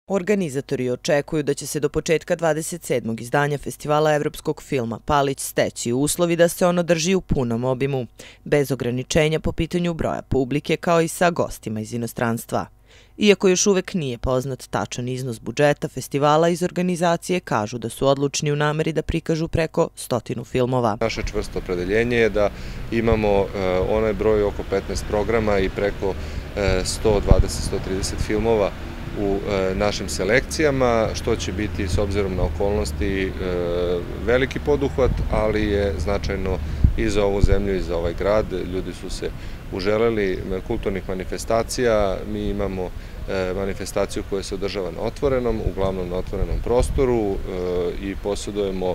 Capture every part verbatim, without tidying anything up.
Organizatori očekuju da će se do početka dvadeset sedmog izdanja Festivala evropskog filma Palić steći uslovi da se on održi u punom obimu, bez ograničenja po pitanju broja publike kao i sa gostima iz inostranstva. Iako još uvek nije poznat tačan iznos budžeta festivala, iz organizacije kažu da su odlučni u nameri da prikažu preko stotinu filmova. Naše čvrsto opredeljenje je da imamo onaj broj oko petnaest programa i preko sto dvadeset do sto trideset filmova u našim selekcijama, što će biti s obzirom na okolnosti veliki poduhvat, ali je značajno i za ovu zemlju i za ovaj grad. Ljudi su se uželeli kulturnih manifestacija. Mi imamo manifestaciju koja se održava na otvorenom, uglavnom na otvorenom prostoru i posjedujemo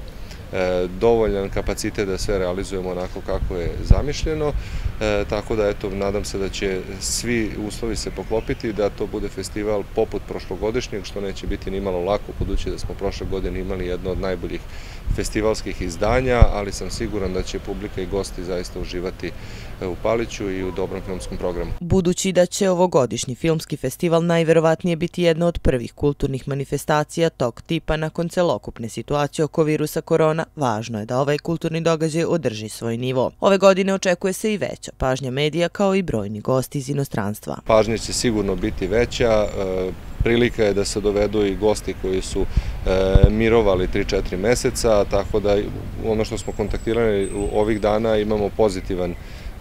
dovoljan kapacitet da sve realizujemo onako kako je zamišljeno, tako da eto, nadam se da će svi uslovi se poklopiti, da to bude festival poput prošlogodišnjeg, što neće biti ni malo lako, budući da smo prošle godine imali jedno od najboljih festivalskih izdanja, ali sam siguran da će publika i gosti zaista uživati u Paliću i u dobrom filmskom programu. Budući da će ovogodišnji filmski festival najverovatnije biti jedna od prvih kulturnih manifestacija tog tipa nakon celokupne situacije oko virusa korona, važno je da ovaj kulturni događaj održi svoj nivo. Ove godine očekuje se i veća pažnja medija kao i brojni gosti iz inostranstva. Pažnja će sigurno biti veća. Prilika je da se dovedu i gosti koji su mirovali tri četiri meseca, tako da ono što smo kontaktirali ovih dana imamo pozitivan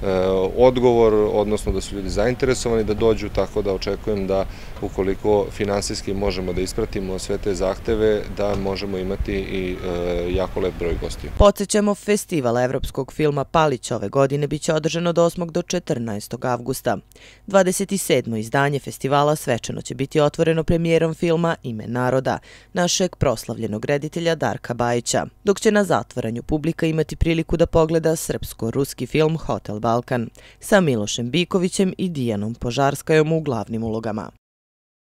odgovor, odnosno da su ljudi zainteresovani da dođu, tako da očekujem da ukoliko finansijski možemo da ispratimo sve te zahteve, da možemo imati i jako lep broj gostiju. Podsećamo, Festival evropskog filma Palić ove godine biće održan od osmog do četrnaestog avgusta. dvadeset sedmo izdanje festivala svečano će biti otvoreno premijerom filma Ime naroda, našeg proslavljenog reditelja Darka Bajića, dok će na zatvaranju publika imati priliku da pogleda srpsko-ruski film Hotel Balkan sa Milošem Bikovićem i Dijanom Požarskajom u glavnim ulogama.